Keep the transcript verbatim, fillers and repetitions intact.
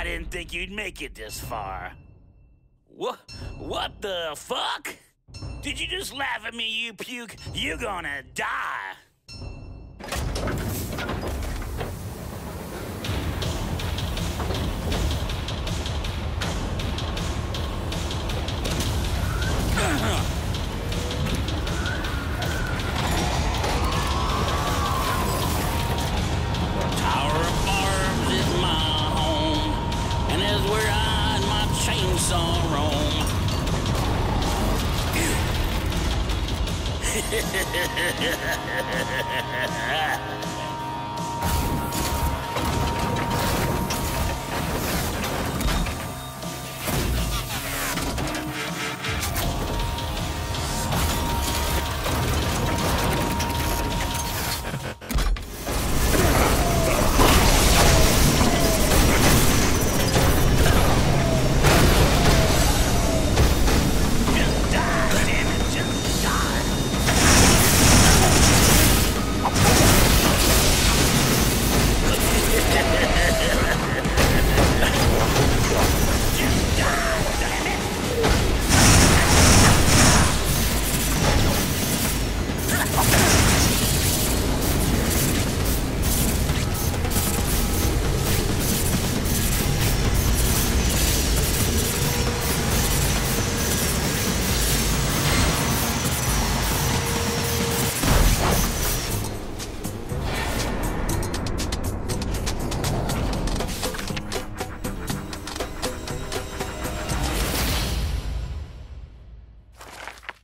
I didn't think you'd make it this far. What? What the fuck? Did you just laugh at me, you puke? You're gonna die. Tower of Barbs is my home, and is where I and my chainsaw roam. Ha ha ha ha ha ha!